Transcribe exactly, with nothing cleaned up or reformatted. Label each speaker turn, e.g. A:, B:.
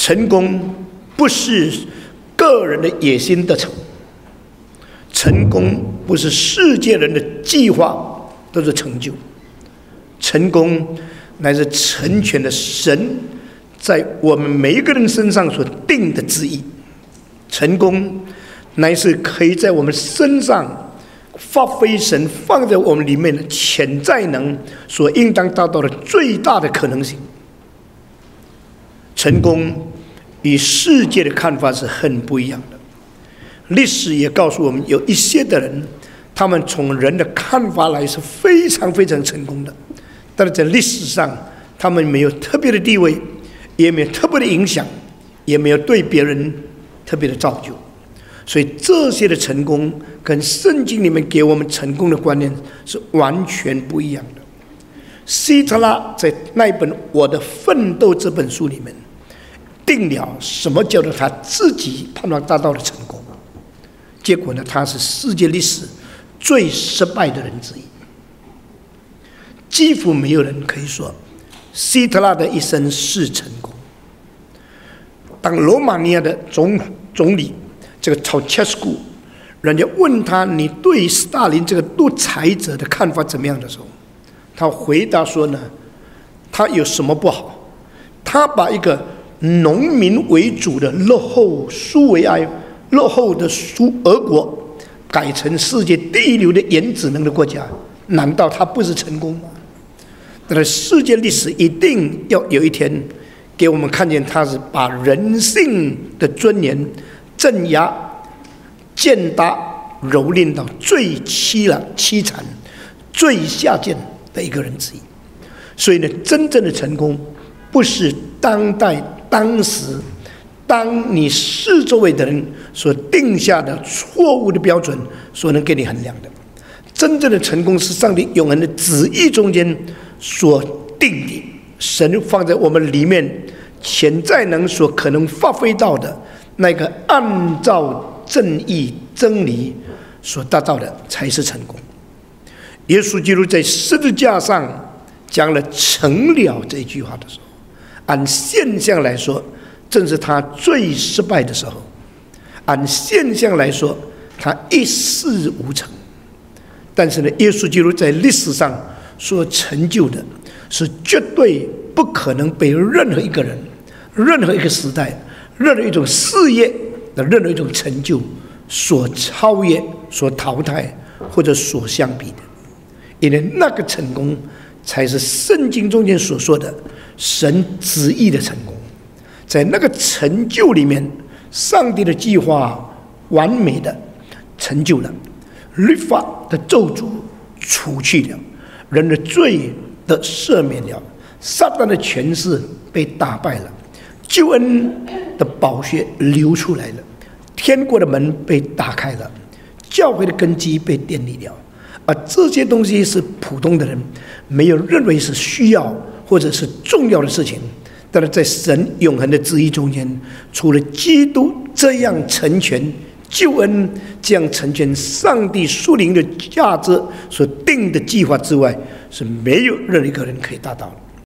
A: 成功不是个人的野心得成，成功不是世界人的计划都是成就，成功乃是成全了神在我们每一个人身上所定的旨意。成功乃是可以在我们身上发挥神放在我们里面的潜在能所应当达到的最大的可能性。成功与世界的看法是很不一样的。历史也告诉我们，有一些的人，他们从人的看法来是非常非常成功的，但是在历史上，他们没有特别的地位，也没有特别的影响，也没有对别人特别的造就。所以这些的成功跟圣经里面给我们成功的观念是完全不一样的。希特拉在那一本《我的奋斗》这本书里面定了什么叫做他自己盼望达到的成功，结果呢，他是世界历史最失败的人之一。几乎没有人可以说希特拉的一生是成功。当罗马尼亚的总总理这个乔切斯库，人家问他你对斯大林这个独裁者的看法怎么样的时候，他回答说呢，他有什么不好？他把一个农民为主的落后苏维埃落后的苏俄国改成世界第一流的原子能的国家，难道他不是成功吗？但是世界历史一定要有一天给我们看见，他是把人性的尊严镇压、践踏、蹂躏到最凄了、凄惨、最下贱的一个人之一。所以呢，真正的成功不是当代、当时、当你四周围的人所定下的错误的标准所能给你衡量的。真正的成功是上帝永恒的旨意中间所定的，神放在我们里面潜在能所可能发挥到的那个按照正义真理所达到的才是成功。耶稣基督在十字架上讲了成了这句话的时候，按现象来说正是他最失败的时候，按现象来说他一事无成。但是呢，耶稣基督在历史上所成就的是绝对不可能被任何一个人、任何一个时代、任何一种事业的任何一种成就所超越、所淘汰或者所相比的。因为那个成功才是圣经中间所说的神旨意的成功。在那个成就里面，上帝的计划完美的成就了，律法的咒诅除去了，人的罪的赦免了，撒旦的权势被打败了，救恩的宝血流出来了，天国的门被打开了，教会的根基被建立了。而这些东西是普通的人没有认为是需要或者是重要的事情，但是在神永恒的旨意中间，除了基督这样成全救恩、这样成全上帝属灵的价值所定的计划之外，是没有任何一个人可以达到的。